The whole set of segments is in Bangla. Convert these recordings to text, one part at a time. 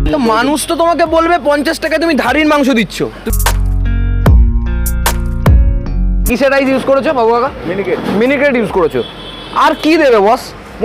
তো মানুষ তো তোমাকে বলবে 50 টাকায় তুমি ধাড়ির মাংস দিচ্ছ। কিসের রাইস ইউজ করেছো বাবু কাকা? মিনিকেট ইউজ করেছো। আর কি দেবে বস?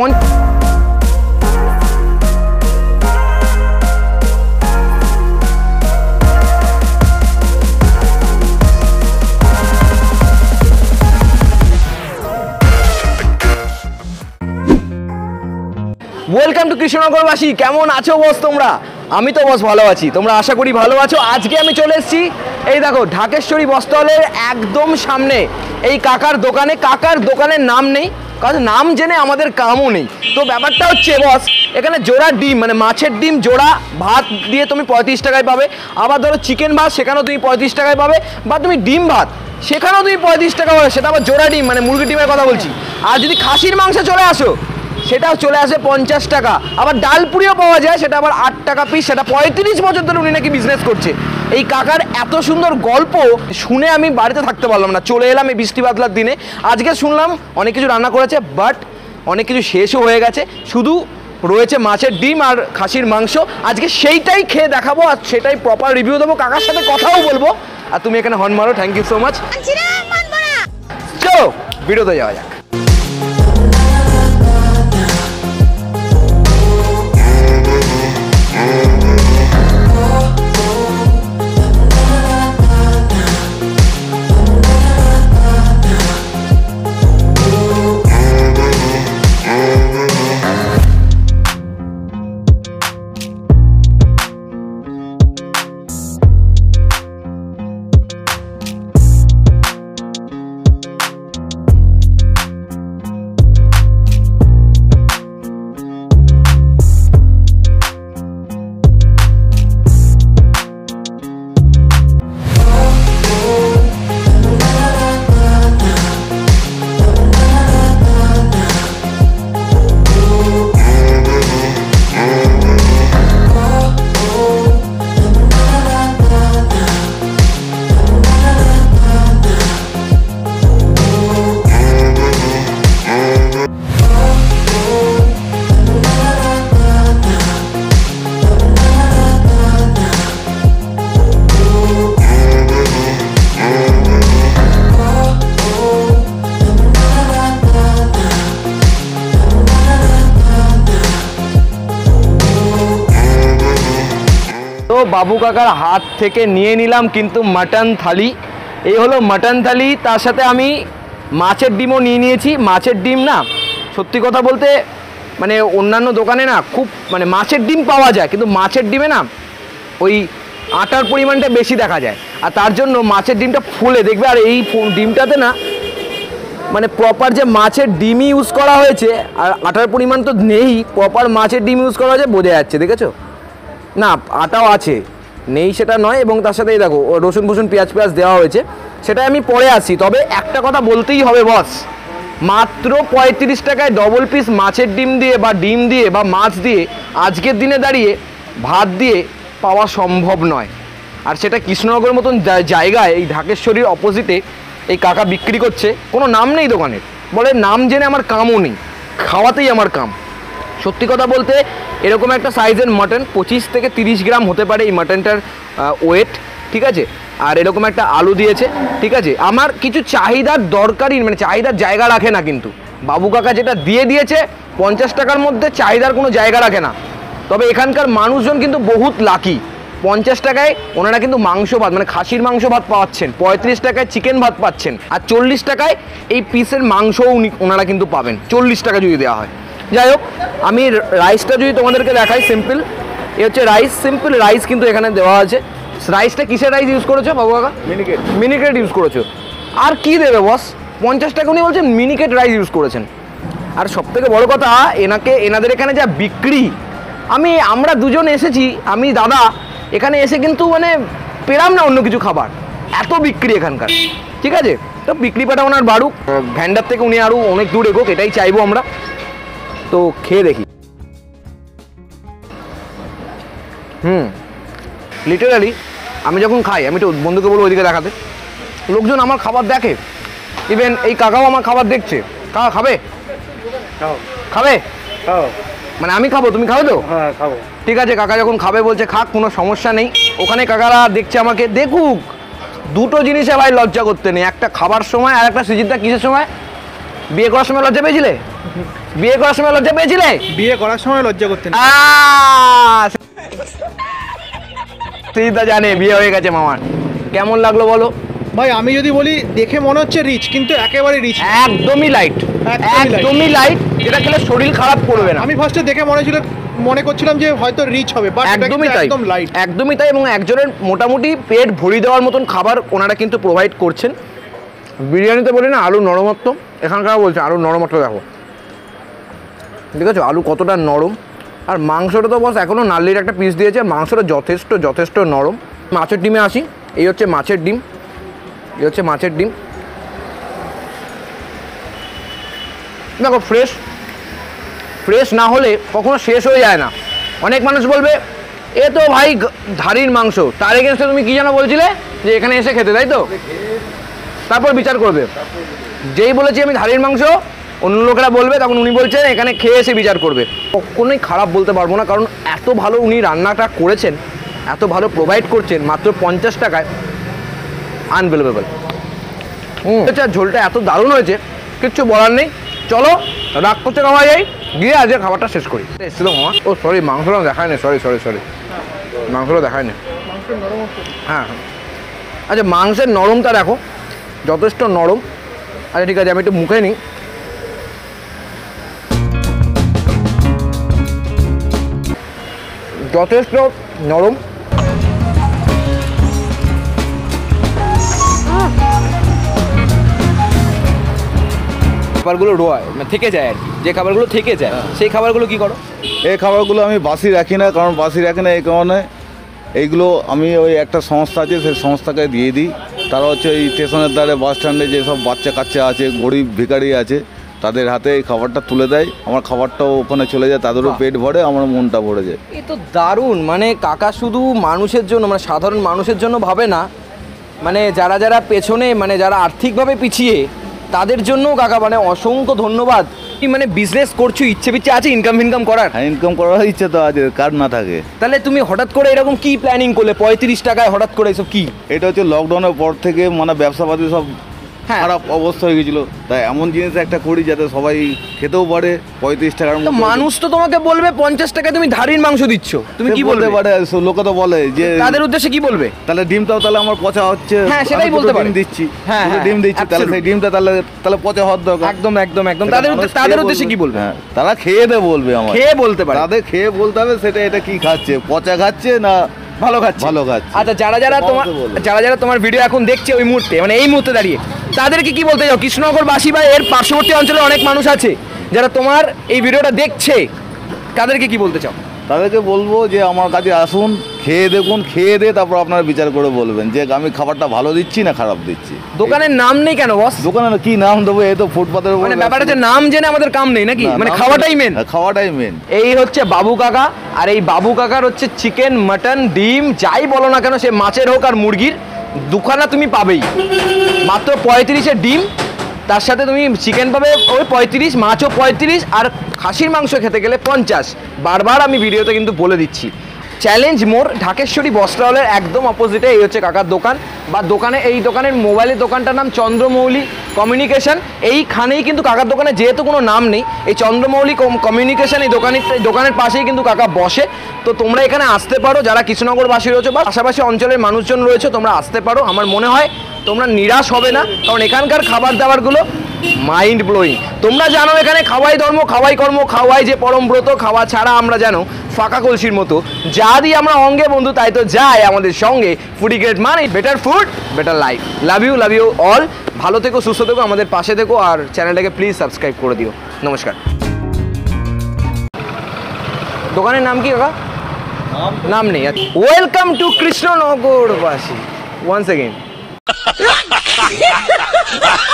Welcome to কৃষ্ণনগরবাসী। কেমন আছো বস তোমরা? আমি তো বস ভালো আছি, তোমরা আশা করি ভালো আছো। আজকে আমি চলে এসেছি এই দেখো ঢাকেশ্বরী বস্ত্রালয়ের একদম সামনে এই কাকার দোকানে। কাকার দোকানের নাম নেই, কারণ নাম জেনে আমাদের কামও নেই। তো ব্যাপারটা হচ্ছে বস, এখানে জোড়া ডিম মানে মাছের ডিম জোড়া ভাত দিয়ে তুমি 35 টাকায় পাবে। আবার ধরো চিকেন ভাত, সেখানেও তুমি 35 টাকায় পাবে। বা তুমি ডিম ভাত, সেখানেও তুমি 35 টাকা পাবে, সেটা আবার জোড়া ডিম মানে মুরগি ডিমের কথা বলছি। আর যদি খাসির মাংসে চলে আসো, সেটাও চলে আসে 50 টাকা। আবার ডাল পুরিও পাওয়া যায়, সেটা আবার 8 টাকা পিস। সেটা 35 বছর ধরে উনি নাকি বিজনেস করছে। এই কাকার এত সুন্দর গল্প শুনে আমি বাড়িতে থাকতে পারলাম না, চলে এলাম এই বৃষ্টি বাদলার দিনে। আজকে শুনলাম অনেক কিছু রান্না করেছে, বাট অনেক কিছু শেষও হয়ে গেছে, শুধু রয়েছে মাছের ডিম আর খাসির মাংস। আজকে সেইটাই খেয়ে দেখাবো আর সেটাই প্রপার রিভিউ দেবো, কাকার সাথে কথাও বলবো। আর তুমি এখানে হর্ন মারো, থ্যাংক ইউ সো মাচ। চলো ভিডিওতে যাওয়া যাক। বাবু কাকার হাত থেকে নিয়ে নিলাম কিন্তু মাটন থালি। এই হলো মাটন থালি, তার সাথে আমি মাছের ডিমও নিয়ে নিয়েছি। মাছের ডিম না, সত্যি কথা বলতে মানে অন্যান্য দোকানে না খুব মানে মাছের ডিম পাওয়া যায়, কিন্তু মাছের ডিমে না ওই আটার পরিমাণটা বেশি দেখা যায়, আর তার জন্য মাছের ডিমটা ফুলে দেখবে। আর এই ডিমটাতে না মানে প্রপার যে মাছের ডিমই ইউজ করা হয়েছে, আর আটার পরিমাণ তো নেই, প্রপার মাছের ডিম ইউজ করা হয়েছে বোঝা যাচ্ছে। দেখেছো না, আটাও আছে, নেই সেটা নয়। এবং তার সাথে দেখো রসুন ফসুন পেঁয়াজ দেওয়া হয়েছে, সেটা আমি পরে আসি। তবে একটা কথা বলতেই হবে বস, মাত্র 35 টাকায় ডবল পিস মাছের ডিম দিয়ে বা ডিম দিয়ে বা মাছ দিয়ে আজকের দিনে দাঁড়িয়ে ভাত দিয়ে পাওয়া সম্ভব নয়। আর সেটা কৃষ্ণনগরের মতন জায়গায়, এই ঢাকেশ্বরীর অপোজিটে এই কাকা বিক্রি করছে। কোনো নাম নেই দোকানের, বলে নাম জেনে আমার কামও নেই, খাওয়াতেই আমার কাম। সত্যি কথা বলতে এরকম একটা সাইজের মাটন 25 থেকে 30 গ্রাম হতে পারে এই মাটনটার ওয়েট, ঠিক আছে। আর এরকম একটা আলু দিয়েছে, ঠিক আছে। আমার কিছু চাহিদার দরকারই মানে চাহিদার জায়গা রাখে না, কিন্তু বাবু কাকা যেটা দিয়ে দিয়েছে 50 টাকার মধ্যে চাহিদার কোনো জায়গা রাখে না। তবে এখানকার মানুষজন কিন্তু বহুত লাকি। 50 টাকায় ওনারা কিন্তু মাংস ভাত মানে খাসির মাংস ভাত পাচ্ছেন, 35 টাকায় চিকেন ভাত পাচ্ছেন, আর 40 টাকায় এই পিসের মাংসও ওনারা কিন্তু পাবেন 40 টাকা যদি দেওয়া হয়। যাই হোক, আমি রাইসটা যদি তোমাদেরকে দেখাই, সিম্পল এ হচ্ছে রাইস, সিম্পল রাইস কিন্তু এখানে দেওয়া আছে। রাইসটা কিসের রাইস ইউজ করেছো বাবু কাকা? মিনিকেট ইউজ করেছো। আর কি দেবে বস? 50 টাকা উনি বলছেন মিনিকেট রাইস ইউজ করেছেন। আর সবথেকে বড় কথা, এনাদের এখানে যা বিক্রি, আমরা দুজন এসেছি, আমি দাদা এখানে এসে কিন্তু মানে পেলাম না অন্য কিছু খাবার, এত বিক্রি এখানকার, ঠিক আছে। তো বিক্রি পাটা ওনার বাড়ুক, ভ্যান্ডার থেকে উনি আরও অনেক দূর এগোক, এটাই চাইবো আমরা। তো খেয়ে দেখি। লিটারালি আমি যখন খাই, আমি তো বন্ধুকে বলবো ওইদিকে দেখাতে, লোকজন আমার খাবার দেখে, ইভেন এই কাকাও আমার খাবার দেখছে। কাকা খাবে? খাবে? মানে আমি খাবো, তুমি খাও তো? হ্যাঁ খাবো। ঠিক আছে, কাকা যখন খাবে বলছে খাক, কোনো সমস্যা নেই। ওখানে কাকারা দেখছে আমাকে, দেখুক। দুটো জিনিসে ভাই লজ্জা করতে নেই, একটা খাবার সময় আর একটা সুজিতদা কিসের সময়? বিয়ে করার সময় লজ্জা পেয়েছিলে? বিয়ে করার সময় লজ্জা পেয়েছিলে? বিয়ে করার সময় লজ্জা করতে নেই। সুজিতদা জানে বিয়ে হয়ে গেছে মামার। কেমন লাগলো বলো? ভাই আমি যদি বলি দেখে মনে হচ্ছে রিচ, কিন্তু একেবারে রিচ, একদমই লাইট, একদমই একদমই লাইট, যেটা খেলে শরীর খারাপ করবে না। আমি ফার্স্টে দেখে মনে করছিলাম যে হয়তো রিচ হবে, বাট একদমই তাই, একদম লাইট, একদমই তাই। এবং একজনের মোটামুটি পেট ভরিয়ে দেওয়ার মতন খাবার ওনারা কিন্তু প্রোভাইড করছেন। বিরিয়ানিতে বলি না আলু নরমত্ব, এখানকার বলছে আলু নরমত্ব দেখো, ঠিক আছে? আলু কতটা নরম, আর মাংসটা তো বস এখনও নাল্লির একটা পিস দিয়েছে, মাংসটা যথেষ্ট যথেষ্ট নরম। মাছের ডিমে আসি, এই হচ্ছে মাছের ডিম, এই হচ্ছে মাছের ডিম, দেখো ফ্রেশ, ফ্রেশ না হলে কখনো শেষ হয়ে যায় না। অনেক মানুষ বলবে এ তো ভাই ধাড়ির মাংস, তার এগেনস্টে তুমি কি যেন বলছিলে যে এখানে এসে খেতে, তাই তো? তারপর বিচার করবে। যেই বলেছি আমি ধাড়ির মাংস, অন্য লোকেরা বলবে, তখন উনি বলছেন এখানে খেয়ে এসে বিচার করবে। কখনোই খারাপ বলতে পারবো না, কারণ এত ভালো উনি রান্নাটা করেছেন, এত ভালো প্রোভাইড করছেন মাত্র 50 টাকায়, আনবিলিভেবল। আচ্ছা, ঝোলটা এত দারুণ হয়েছে, কিচ্ছু বলার নেই। চলো রাগ করতে খাওয়া যাই, গিয়ে আজকে খাবারটা শেষ করি। এসেছিল মামা, ও সরি মাংসটা দেখায় না, সরি সরি সরি, মাংসটা দেখায় না। হ্যাঁ, আচ্ছা মাংসের নরমটা দেখো, যথেষ্ট নরম। আচ্ছা ঠিক আছে, আমি একটু মুখে নিই। যথেষ্ট নরম। খাবারগুলো রোয় থেকে যায় আর কি, যে খাবারগুলো থেকে যায় সেই খাবারগুলো কি করো? এই খাবারগুলো আমি বাসি রাখি না, কারণ বাসি রাখি না এই কারণে এইগুলো আমি ওই একটা সংস্থা আছে সেই সংস্থাকে দিয়ে দিই। তারা হচ্ছে এই স্টেশনের দ্বারে, বাস স্ট্যান্ডে যেসব বাচ্চা কাচ্চা আছে, গরিব ভিখারি আছে, তাদের হাতে এই খাবারটা তুলে দেয়। আমার খাবারটাও ওখানে চলে যায়, তাদেরও পেট ভরে, আমার মনটা ভরে যায়। এই তো দারুণ। মানে কাকা শুধু মানুষের জন্য, মানে সাধারণ মানুষের জন্য ভাবে না, মানে যারা যারা পেছনে, মানে যারা আর্থিকভাবে পিছিয়ে, তাদের জন্যও কাকা মানে অসংখ্য ধন্যবাদ। কি মানে বিজনেস করছো, ইচ্ছে পিচ্ছে আছে ইনকাম করার? হ্যাঁ, ইনকাম করার ইচ্ছে তো আছে, কার না থাকে। তাহলে তুমি হঠাৎ করে এরকম কি প্ল্যানিং করলে 35 টাকায় হঠাৎ করে এসব কি? এটা হচ্ছে লকডাউনের পর থেকে মানে ব্যবসাপাতি সব হ্যাঁ, খারাপ অবস্থা হয়ে গেছিলো, তাই এমন জিনিস একটা করি যাতে সবাই খেতেও পারে 35 টাকার তো মধ্যে। মানুষ তো তোমাকে বলবে 50 টাকায় তুমি ধাড়ির মাংস দিচ্ছ, তুমি কি বলতে পারে? লোকে তো বলে যে তাদের উদ্দেশ্যে কি বলবে? তাহলে ডিমটাও তাহলে আমার পচা হচ্ছে। হ্যাঁ, সেটাই বলতে পারে। ডিম দিচ্ছি, হ্যাঁ, ডিম দিচ্ছি, তাহলে সেই ডিমটা তাহলে পচা হওয়ার দরকার। একদম একদম একদম। তাদের উদ্দেশ্যে কি বলবে? হ্যাঁ, তারা খেয়ে দে বলবে, আমার খেয়ে বলতে পারে, তাদের খেয়ে বলতে হবে সেটা, এটা কি খাচ্ছে, পচা খাচ্ছে না ভালো খাচ্ছে? ভালো খাচ্ছে। আচ্ছা, যারা যারা তোমার ভিডিও এখন দেখছে ওই মুহূর্তে, মানে এই মুহূর্তে দাঁড়িয়ে, তাদেরকে কি বলতে চাও? কৃষ্ণনগরবাসী বা এর পার্শ্ববর্তী অঞ্চলে অনেক মানুষ আছে যারা তোমার এই ভিডিওটা দেখছে, তাদেরকে কি বলতে চাও? তাদেরকে বলবো যে আমার কাছে আসুন, খেয়ে দেখুন, খেয়ে দিয়ে তারপর আপনারা বিচার করে বলবেন যে আমি খাবারটা ভালো দিচ্ছি না খারাপ দিচ্ছি। দোকানের নাম নেই কেন বস? দোকানের কি নাম দেবো? এই তো ফুটপাতের উপর। মানে ব্যাপারটা হচ্ছে নাম জেনে আমাদের কাম নেই নাকি? মানে খাওয়াটাই মেন। খাওয়াটাই মেন। এই হচ্ছে বাবু কাকা, আর এই বাবু কাকার হচ্ছে চিকেন, মাটন, ডিম যাই বলো না কেন, সে মাছের হোক আর মুরগির, দুখানা তুমি পাবেই। মাত্র 35-এ ডিম, তার সাথে তুমি চিকেন পাবে ওই 35, মাছও 35, আর খাসির মাংস খেতে গেলে 50। বারবার আমি ভিডিওতে কিন্তু বলে দিচ্ছি। চ্যালেঞ্জ মোড়, ঢাকেশ্বরী বস্ত্রালয়ের একদম অপোজিটে এই হচ্ছে কাকার দোকান, বা এই দোকানের মোবাইলের দোকানটার নাম চন্দ্রমৌলি কমিউনিকেশন। এইখানেই কিন্তু কাকার দোকানে যেহেতু কোনো নাম নেই, এই চন্দ্রমৌলি কমিউনিকেশন এই দোকানের পাশেই কিন্তু কাকা বসে। তো তোমরা এখানে আসতে পারো, যারা কৃষ্ণনগরবাসী রয়েছে বা পাশাপাশি অঞ্চলের মানুষজন রয়েছে, তোমরা আসতে পারো। আমার মনে হয় তোমরা নিরাশ হবে না, কারণ এখানকার খাবার দাবারগুলো মাইন্ড ব্লোয়িং। তোমরা জানো এখানে খাওয়াই ধর্ম, খাওয়াই কর্ম, খাওয়াই যে পরম ব্রত, খাওয়া ছাড়া আমরা জানো ফাঁকা কলসির মতো। যা দিয়ে আমরা অঙ্গে বন্ধু, তাই তো যায় আমাদের সঙ্গে ফুডি গ্রেড মানে better food better life. Love you all. ভালো থেকো, সুস্থ থেকো, আমাদের পাশে থেকো, আর চ্যানেলটাকে প্লিজ সাবস্ক্রাইব করে দিও। নমস্কার। দোকানের নাম কি কাকা? নাম নেই। ওয়েলকাম টু কৃষ্ণনগরবাসী ওয়ান্স এগেইন।